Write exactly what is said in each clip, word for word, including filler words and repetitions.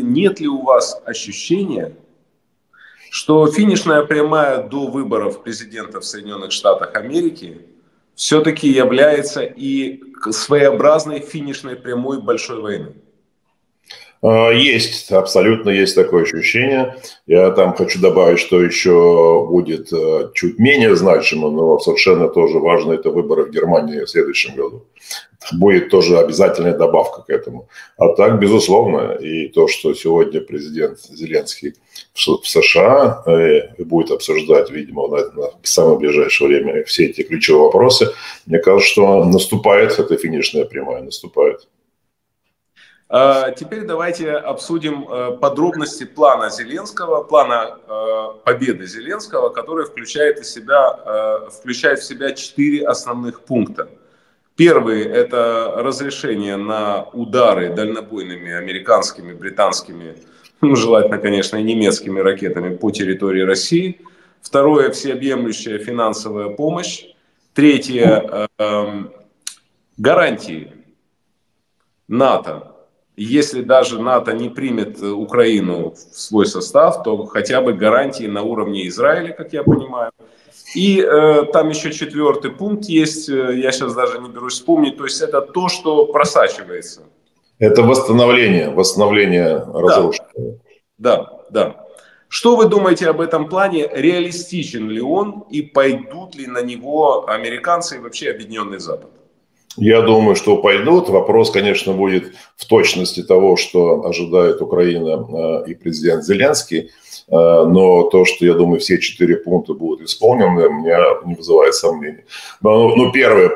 нет ли у вас ощущения, что финишная прямая до выборов президента в Соединенных Штатах Америки все-таки является и своеобразной финишной прямой большой войны? Есть, абсолютно есть такое ощущение. Я там хочу добавить, что еще будет чуть менее значимо, но совершенно тоже важно, это выборы в Германии в следующем году. Будет тоже обязательная добавка к этому. А так, безусловно, и то, что сегодня президент Зеленский в США будет обсуждать, видимо, в самое ближайшее время все эти ключевые вопросы, мне кажется, что наступает эта финишная прямая, наступает. Теперь давайте обсудим подробности плана Зеленского, плана победы Зеленского, который включает, из себя, включает в себя четыре основных пункта. Первый – это разрешение на удары дальнобойными американскими, британскими, ну, желательно, конечно, и немецкими ракетами по территории России. Второе – всеобъемлющая финансовая помощь. Третье – гарантии НАТО. Если даже НАТО не примет Украину в свой состав, то хотя бы гарантии на уровне Израиля, как я понимаю. И э, там еще четвертый пункт есть, я сейчас даже не берусь вспомнить, то есть это то, что просачивается. Это восстановление, восстановление разрушенного. Да, да, да. Что вы думаете об этом плане? Реалистичен ли он и пойдут ли на него американцы и вообще Объединенный Запад? Я думаю, что пойдут. Вопрос, конечно, будет в точности того, что ожидает Украина и президент Зеленский. Но то, что, я думаю, все четыре пункта будут исполнены, меня не вызывает сомнений. Ну, первое,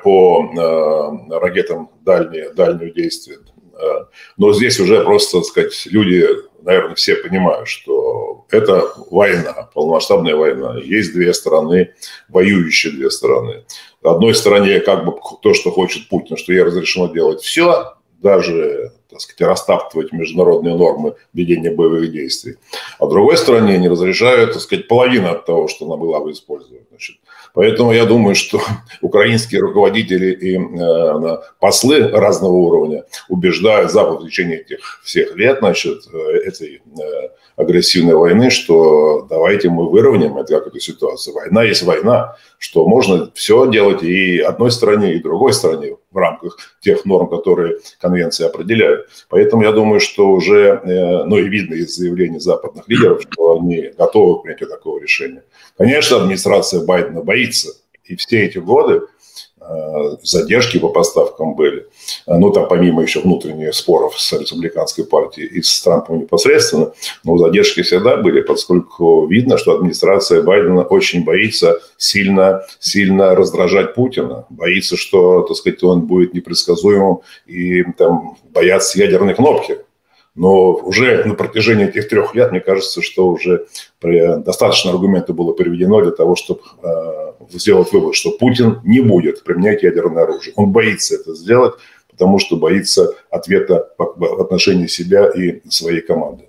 по ракетам дальние, дальнего действия. Но здесь уже просто, так сказать, люди, наверное, все понимают, что это война, полномасштабная война. Есть две стороны, воюющие две стороны. В одной стороне как бы то, что хочет Путин, что ей разрешено делать все, даже, так сказать, растаптывать международные нормы ведения боевых действий. А в другой стороне не разрешают, так сказать, половину от того, что она была бы использована. Значит, поэтому я думаю, что украинские руководители и э, послы разного уровня убеждают Запад в течение этих всех лет, значит, этой э, агрессивной войны, что давайте мы выровняем это, как эту ситуацию. Война есть война, что можно все делать и одной стороне, и другой стороне в рамках тех норм, которые конвенции определяют. Поэтому я думаю, что уже, э, ну и видно из заявлений западных лидеров, что они готовы к принятию такого решения. Конечно, администрация Байдена боится, и все эти годы э, задержки по поставкам были. Ну, там помимо еще внутренних споров с республиканской партией и с Трампом непосредственно, но задержки всегда были, поскольку видно, что администрация Байдена очень боится сильно, сильно раздражать Путина. Боится, что, так сказать, он будет непредсказуемым и там боятся ядерной кнопки. Но уже на протяжении этих трех лет, мне кажется, что уже достаточно аргументов было приведено для того, чтобы э, сделать вывод, что Путин не будет применять ядерное оружие. Он боится это сделать, потому что боится ответа в отношении себя и своей команды.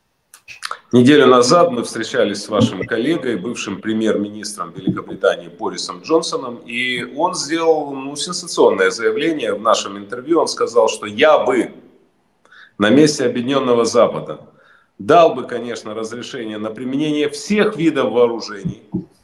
Неделю назад мы встречались с вашим коллегой, бывшим премьер-министром Великобритании Борисом Джонсоном, и он сделал ну, сенсационное заявление в нашем интервью. Он сказал, что я бы на месте Объединенного Запада дал бы, конечно, разрешение на применение всех видов вооружений.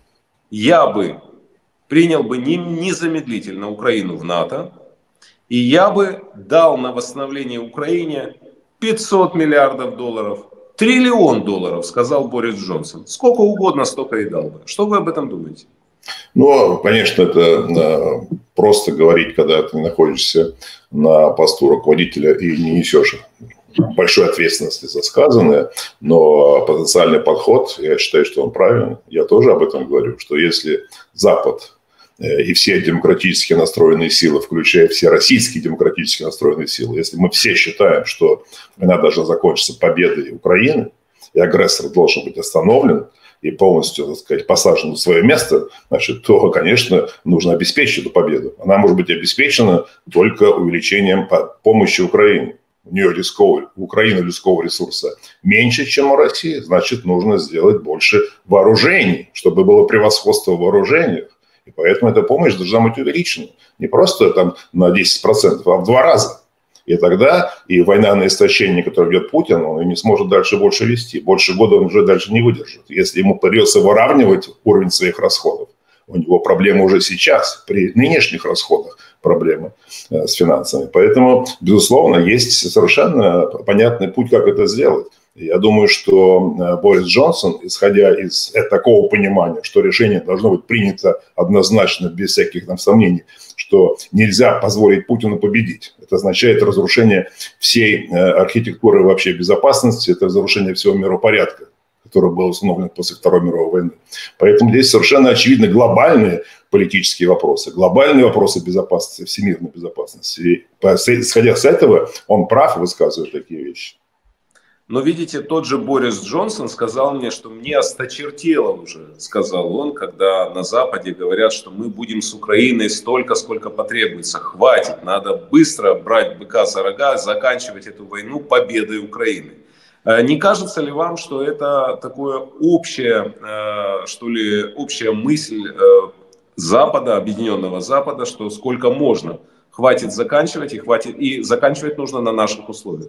Я бы принял бы незамедлительно Украину в НАТО. И я бы дал на восстановление Украине пятьсот миллиардов долларов, триллион долларов, сказал Борис Джонсон. Сколько угодно, столько и дал бы. Что вы об этом думаете? Ну, конечно, это просто говорить, когда ты находишься на посту руководителя и не несешь большой ответственности за сказанное, но потенциальный подход, я считаю, что он правильный. Я тоже об этом говорю, что если Запад и все демократически настроенные силы, включая все российские демократически настроенные силы, если мы все считаем, что война должна закончиться победой Украины, и агрессор должен быть остановлен и полностью, так сказать, посажен в свое место, значит, то, конечно, нужно обеспечить эту победу. Она может быть обеспечена только увеличением помощи Украине. У нее людского, у Украины людского ресурса меньше, чем у России, значит, нужно сделать больше вооружений, чтобы было превосходство в вооружениях. И поэтому эта помощь должна быть увеличена. Не просто там на десять процентов, а в два раза. И тогда и война на истощение, которую ведет Путин, он не сможет дальше больше вести. Больше года он уже дальше не выдержит. Если ему придется выравнивать уровень своих расходов, у него проблемы уже сейчас, при нынешних расходах проблемы э, с финансами. Поэтому, безусловно, есть совершенно понятный путь, как это сделать. Я думаю, что э, Борис Джонсон, исходя из э, такого понимания, что решение должно быть принято однозначно, без всяких там сомнений, что нельзя позволить Путину победить. Это означает разрушение всей э, архитектуры вообще безопасности, это разрушение всего миропорядка, который был установлен после Второй мировой войны. Поэтому здесь совершенно очевидны глобальные политические вопросы, глобальные вопросы безопасности, всемирной безопасности. И, исходя с этого, он прав, высказывая такие вещи. Но видите, тот же Борис Джонсон сказал мне, что мне осточертело уже, сказал он, когда на Западе говорят, что мы будем с Украиной столько, сколько потребуется. Хватит, надо быстро брать быка за рога, заканчивать эту войну победой Украины. Не кажется ли вам, что это такое общее, что ли, общая мысль Запада, Объединенного Запада, что сколько можно, хватит заканчивать и хватит, и заканчивать нужно на наших условиях?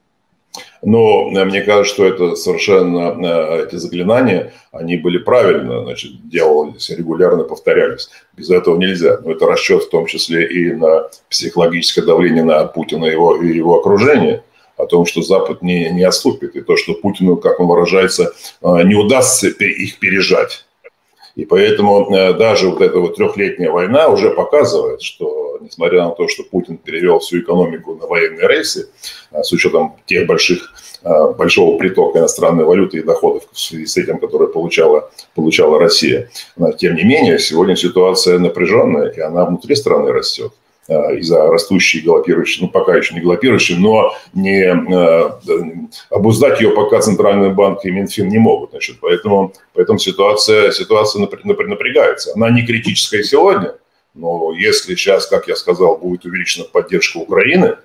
Но мне кажется, что это совершенно, эти заклинания, они были правильно, значит, делались, регулярно повторялись. Без этого нельзя. Но это расчет в том числе и на психологическое давление на Путина и его, и его окружение, о том, что Запад не, не отступит, и то, что Путину, как он выражается, не удастся их пережать. И поэтому даже вот эта вот трехлетняя война уже показывает, что несмотря на то, что Путин перевел всю экономику на военные рейсы, с учетом тех больших, большого притока иностранной валюты и доходов в связи с этим, которые получала, получала Россия, тем не менее, сегодня ситуация напряженная, и она внутри страны растет из-за растущей, галопирующей, ну пока еще не галопирующей, но не э, обуздать ее пока Центральный банк и Минфин не могут. Значит, поэтому поэтому ситуация, ситуация напрягается. Она не критическая сегодня, но если сейчас, как я сказал, будет увеличена поддержка Украины,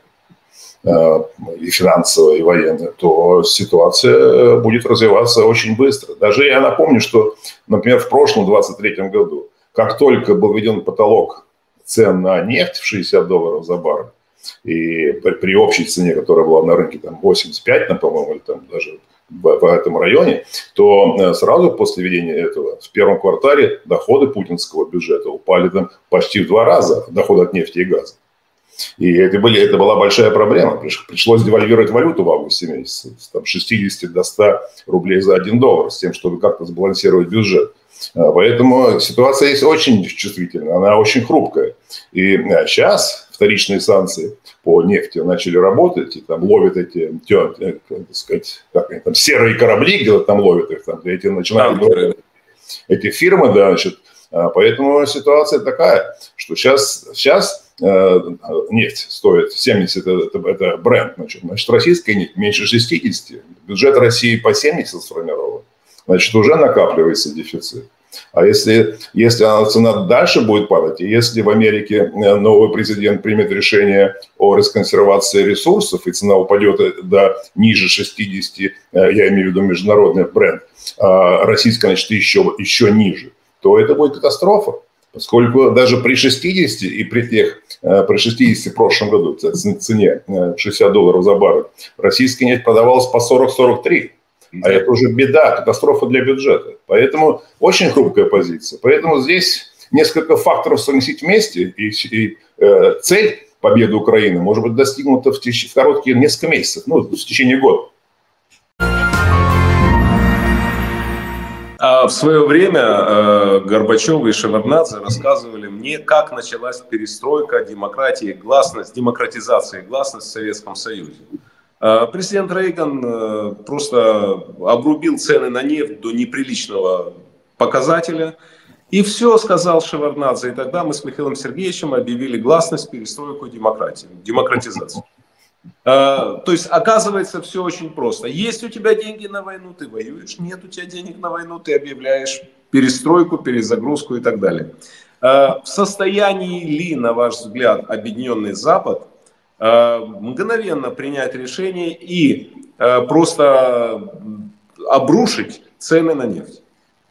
э, и финансовая, и военная, то ситуация будет развиваться очень быстро. Даже я напомню, что, например, в прошлом двадцать третьем году, как только был введен потолок цен на нефть в шестьдесят долларов за баррель, и при, при общей цене, которая была на рынке там восемьдесят пять, по-моему, или там даже в, в этом районе, то сразу после введения этого в первом квартале доходы путинского бюджета упали там почти в два раза, доходы от нефти и газа. И это, были, это была большая проблема. Пришлось девальвировать валюту в августе месяце с там, шестидесяти до ста рублей за один доллар, с тем, чтобы как-то сбалансировать бюджет. Поэтому ситуация есть очень чувствительная, она очень хрупкая. И сейчас вторичные санкции по нефти начали работать, и там ловят эти, так сказать, как они, там, серые корабли, где-то там ловят их, там, эти начинают ловить эти фирмы, да, значит. Поэтому ситуация такая, что сейчас, сейчас э, нефть стоит семьдесят, это, это бренд, значит, значит, российская нефть меньше шестидесяти, бюджет России по семьдесят сформирован. Значит, уже накапливается дефицит. А если, если цена дальше будет падать, и если в Америке новый президент примет решение о расконсервации ресурсов, и цена упадет до ниже шестидесяти, я имею в виду международный бренд, а российская, значит, еще, еще ниже, то это будет катастрофа. Поскольку даже при шестидесяти и при тех, при шестидесяти в прошлом году, цене шестьдесят долларов за баррель, российская нефть продавалась по сорок — сорок три. А это уже беда, катастрофа для бюджета. Поэтому очень хрупкая позиция. Поэтому здесь несколько факторов совместить вместе. И, и э, цель победы Украины может быть достигнута в, теч- в короткие несколько месяцев, ну, в течение года. А в свое время э, Горбачев и Шеварднадзе рассказывали мне, как началась перестройка демократии, гласность, демократизация и гласность в Советском Союзе. Президент Рейган просто обрубил цены на нефть до неприличного показателя. И все, сказал Шеварднадзе. И тогда мы с Михаилом Сергеевичем объявили гласность, перестройку, демократию, демократизацию. То есть, оказывается, все очень просто. Есть у тебя деньги на войну, ты воюешь. Нет у тебя денег на войну, ты объявляешь перестройку, перезагрузку и так далее. В состоянии ли, на ваш взгляд, Объединенный Запад мгновенно принять решение и просто обрушить цены на нефть?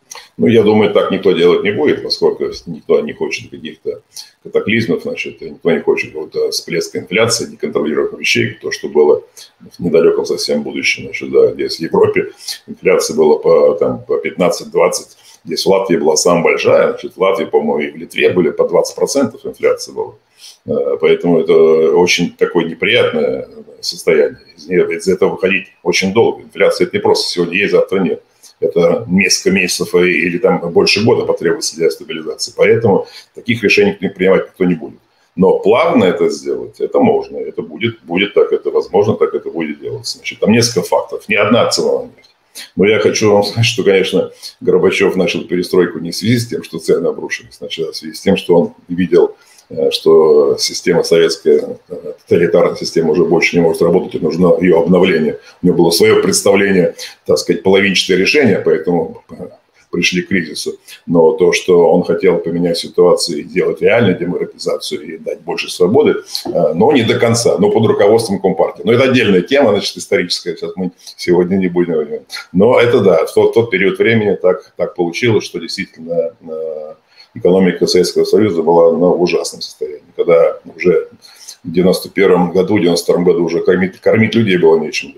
Ну, я думаю, так никто делать не будет, поскольку никто не хочет каких-то катаклизмов, значит, никто не хочет какого-то всплеска инфляции, неконтролируемых вещей, то, что было в недалеком совсем будущем. Значит, да, здесь в Европе инфляция была по, там, по пятнадцать-двадцать, здесь в Латвии была самая большая, значит, в Латвии, по-моему, и в Литве были по двадцать процентов инфляции была. Поэтому это очень такое неприятное состояние. Из, из этого выходить очень долго. Инфляция – это не просто сегодня есть, завтра нет. Это несколько месяцев или там больше года потребуется для стабилизации. Поэтому таких решений принимать никто не будет. Но плавно это сделать, это можно. Это будет, будет так, это возможно, так это будет делаться. Значит, там несколько фактов. Ни одна цена на нефть. Но я хочу вам сказать, что, конечно, Горбачев начал перестройку не в связи с тем, что цены обрушились, а в связи с тем, что он видел, что система советская, тоталитарная система уже больше не может работать, и нужно ее обновление. У него было свое представление, так сказать, половинчатое решение, поэтому пришли к кризису. Но то, что он хотел поменять ситуацию и делать реальную демократизацию и дать больше свободы, но не до конца, но под руководством Компартии. Но это отдельная тема, значит, историческая, сейчас мы сегодня не будем. Но это да, в тот, в тот период времени так, так получилось, что действительно экономика Советского Союза была на ужасном состоянии, когда уже в девяносто первом году, в девяносто втором году уже кормить, кормить людей было нечем.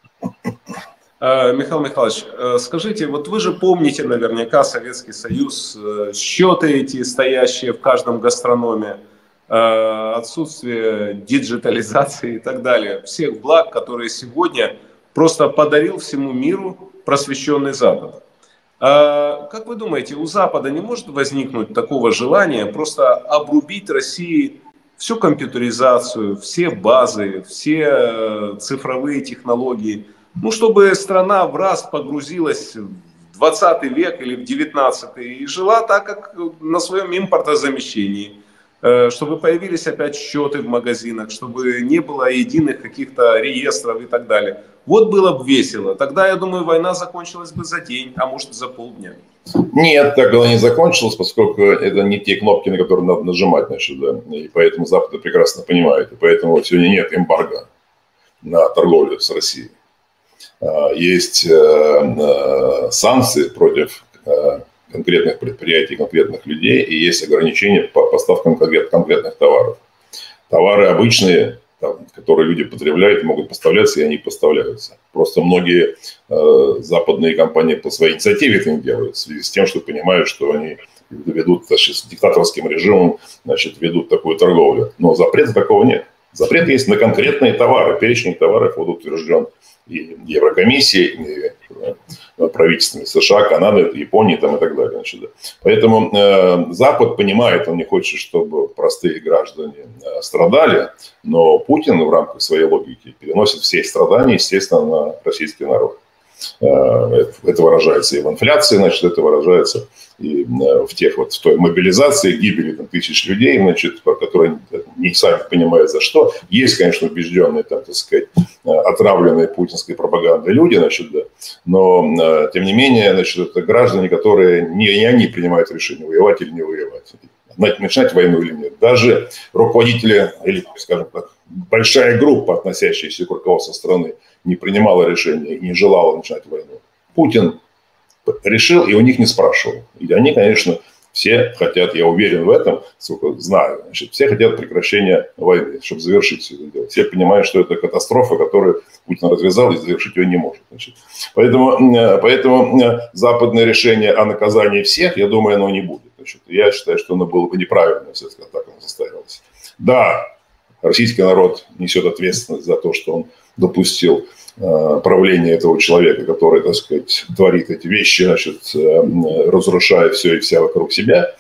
Михаил Михайлович, скажите, вот вы же помните наверняка Советский Союз, счеты эти, стоящие в каждом гастрономе, отсутствие диджитализации и так далее, всех благ, которые сегодня просто подарил всему миру просвещенный Запад. Как вы думаете, у Запада не может возникнуть такого желания просто обрубить России всю компьютеризацию, все базы, все цифровые технологии, ну, чтобы страна в раз погрузилась в двадцатый век или в девятнадцатый и жила так, как на своем импортозамещении, чтобы появились опять счеты в магазинах, чтобы не было единых каких-то реестров и так далее. Вот было бы весело. Тогда, я думаю, война закончилась бы за день, а может за полдня. Нет, так она не закончилась, поскольку это не те кнопки, на которые надо нажимать, значит, да. И поэтому Запад это прекрасно понимает. И поэтому сегодня нет эмбарго на торговлю с Россией. Есть санкции против конкретных предприятий, конкретных людей, и есть ограничения по поставкам конкретных товаров. Товары обычные, там, которые люди потребляют, могут поставляться, и они поставляются. Просто многие э, западные компании по своей инициативе это не делают, в связи с тем, что понимают, что они ведут, значит, с диктаторским режимом, значит, ведут такую торговлю. Но запрета такого нет. Запрет есть на конкретные товары. Перечень товаров вот утвержден и Еврокомиссией, и правительствами США, Канады, Японии там, и так далее. Значит, да. Поэтому э, Запад понимает, он не хочет, чтобы простые граждане э, страдали, но Путин в рамках своей логики переносит все страдания, естественно, на российский народ. Э, это выражается и в инфляции, значит, это выражается и э, в тех вот в той мобилизации, гибели там, тысяч людей, значит, которые не сами понимают за что. Есть, конечно, убежденные, там, так сказать, отравленные путинской пропагандой люди, значит, да, но тем не менее, значит, это граждане, которые не, не они принимают решение, воевать или не воевать, начинать войну или нет. Даже руководители, или, скажем так, большая группа, относящаяся к руководству страны, не принимала решения и не желала начинать войну. Путин решил, и у них не спрашивал. И они, конечно, все хотят, я уверен в этом, сколько знаю, значит, все хотят прекращения войны, чтобы завершить все это дело. Все понимают, что это катастрофа, которую Путин развязал, и завершить ее не может. Значит. Поэтому, поэтому западное решение о наказании всех, я думаю, оно не будет. Значит. Я считаю, что оно было бы неправильно, если так оно состоялось. Да, российский народ несет ответственность за то, что он допустил правление этого человека, который, так сказать, творит эти вещи, значит, разрушает все и вся вокруг себя,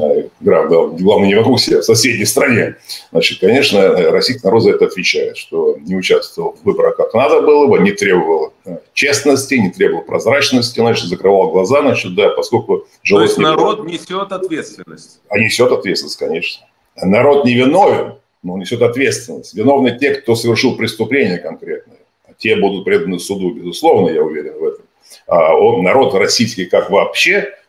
главное, не вокруг себя, в соседней стране. Значит, конечно, российский народ за это отвечает, что не участвовал в выборах как надо было бы, не требовал честности, не требовал прозрачности, значит, закрывал глаза, значит, да, поскольку... То есть народ было. Несет ответственность? А несет ответственность, конечно. Народ не виновен, но он несет ответственность. Виновны те, кто совершил преступление конкретное. Те будут преданы суду, безусловно, я уверен в этом. А он, народ российский как вообще,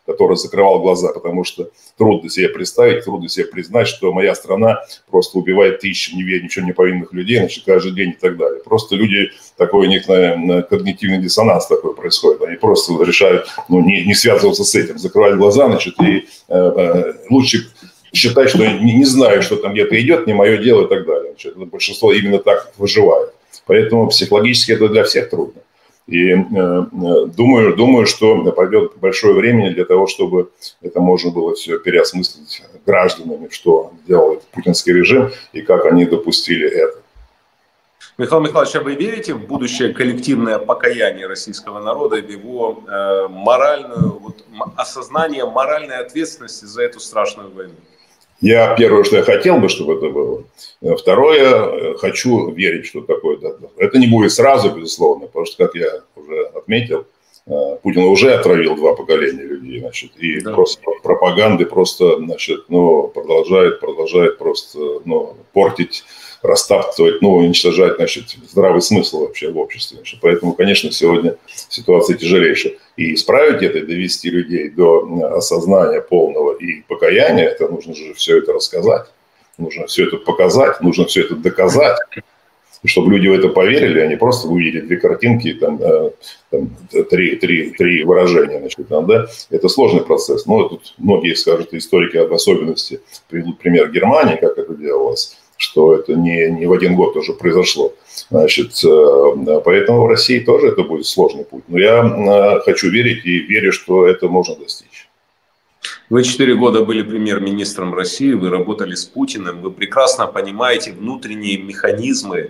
который закрывал глаза, потому что трудно себе представить, трудно себе признать, что моя страна просто убивает тысячи ничего не повинных людей, значит, каждый день и так далее. Просто люди, такой у них, наверное, когнитивный диссонанс такой происходит, они просто решают, ну, не, не связываться с этим, закрывать глаза, значит, и э, э, лучше считать, что не, не знаю, что там где-то идет, не мое дело и так далее. Значит, большинство именно так выживает. Поэтому психологически это для всех трудно. И э, думаю, думаю, что пойдет большое время для того, чтобы это можно было все переосмыслить гражданами, что делает путинский режим и как они допустили это. Михаил Михайлович, а вы верите в будущее коллективное покаяние российского народа и в его э, моральную, вот, осознание моральной ответственности за эту страшную войну? Я первое, что я хотел бы, чтобы это было. Второе, хочу верить, что такое. Это не будет сразу, безусловно, потому что, как я уже отметил, Путин уже отравил два поколения людей, значит, и да. просто пропаганды просто, значит, ну, продолжает, продолжает просто, ну, портить, растаптывать, ну, уничтожать, значит, здравый смысл вообще в обществе. Значит. Поэтому, конечно, сегодня ситуация тяжелейшая. И исправить это, довести людей до осознания полного и покаяния, это нужно же все это рассказать, нужно все это показать, нужно все это доказать. И чтобы люди в это поверили, они просто увидели две картинки, там, там, три, три, три выражения. Значит, там, да? Это сложный процесс. Но тут многие скажут, историки об особенности, приведут пример Германии, как это делалось, что это не, не в один год уже произошло. Значит, поэтому в России тоже это будет сложный путь. Но я хочу верить и верю, что это можно достичь. Вы четыре года были премьер-министром России, вы работали с Путиным, вы прекрасно понимаете внутренние механизмы,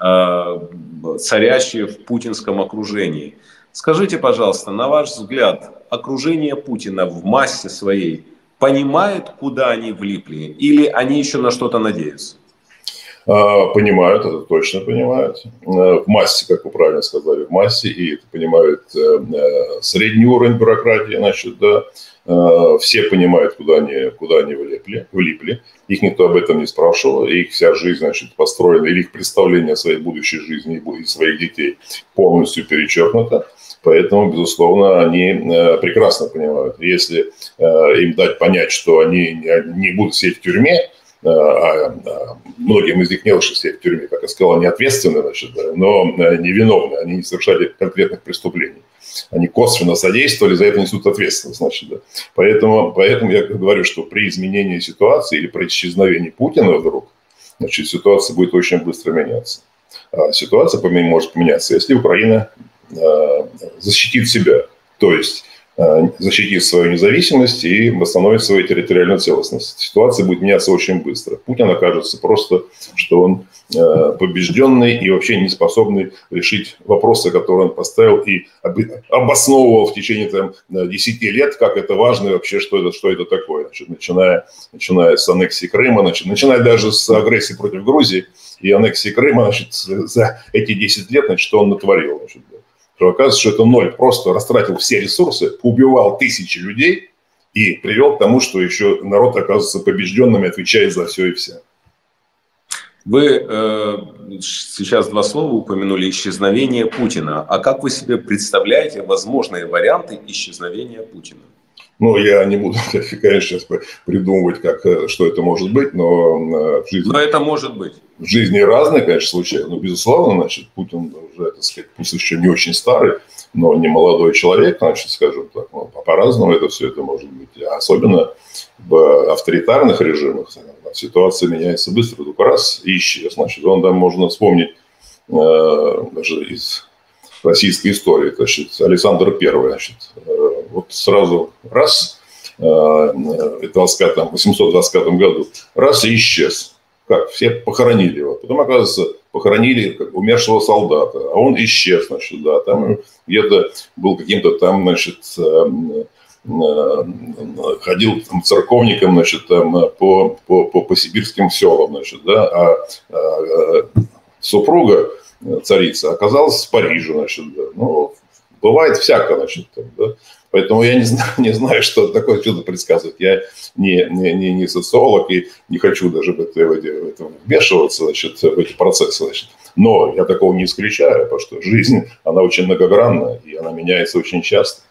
царящие в путинском окружении. Скажите, пожалуйста, на ваш взгляд, окружение Путина в массе своей понимает, куда они влипли, или они еще на что-то надеются? Понимают, это точно понимают. В массе, как вы правильно сказали, в массе, и это понимают средний уровень бюрократии, значит, да. Все понимают, куда они, куда они влипли, влипли. Их никто об этом не спрашивал. Их вся жизнь, значит, построена, или их представление о своей будущей жизни и своих детей полностью перечеркнуто. Поэтому, безусловно, они прекрасно понимают. Если им дать понять, что они не будут сидеть в тюрьме, а многим из них не лучше сидеть в тюрьме, как я сказал, они ответственны, значит, но невиновны, они не совершали конкретных преступлений. Они косвенно содействовали, за это несут ответственность. Значит, да. поэтому, поэтому я говорю, что при изменении ситуации или при исчезновении Путина вдруг, значит, ситуация будет очень быстро меняться. А ситуация может поменяться, если Украина защитит себя, то есть защитит свою независимость и восстановит свою территориальную целостность. Ситуация будет меняться очень быстро. Путин окажется просто, что он побежденный и вообще не способный решить вопросы, которые он поставил и обосновывал в течение там, десяти лет, как это важно и вообще, что это, что это такое. Значит, начиная, начиная с аннексии Крыма, значит, начиная даже с агрессии против Грузии и аннексии Крыма, значит, за эти десять лет, значит, что он натворил. Значит, то оказывается, что это ноль. Просто растратил все ресурсы, убивал тысячи людей и привел к тому, что еще народ оказывается побежденным и отвечает за все и вся. Вы э, сейчас два слова упомянули исчезновение Путина. А как вы себе представляете возможные варианты исчезновения Путина? Ну, я не буду, конечно, сейчас придумывать, как, что это может быть, но в жизни... Но это может быть. В жизни разные, конечно, случаи. Но, безусловно, значит, Путин уже, так сказать, пусть еще не очень старый, но не молодой человек, значит, скажем так. Ну, по-разному это все это может быть. А особенно в авторитарных режимах ситуация меняется быстро. Только раз и исчез. Значит, он там можно вспомнить э, даже из российской истории. Значит, Александр Первый, значит, э, вот сразу раз, э, в восемьсот двадцать пятом году, раз и исчез. Как? Все похоронили его. Потом, оказывается, похоронили как умершего солдата, а он исчез, значит, да, там где-то был каким-то там, значит, ходил там церковником, значит, там по, по, по, по сибирским селам, значит, да, а, а супруга царица оказалась в Париже, значит, да. Ну, бывает всяко, значит, там, да. Поэтому я не знаю, не знаю, что такое чудо предсказывать. Я не, не, не, не социолог и не хочу даже в это, в это, в это вмешиваться, значит, в эти процессы. Значит. Но я такого не исключаю, потому что жизнь, она очень многогранна, и она меняется очень часто.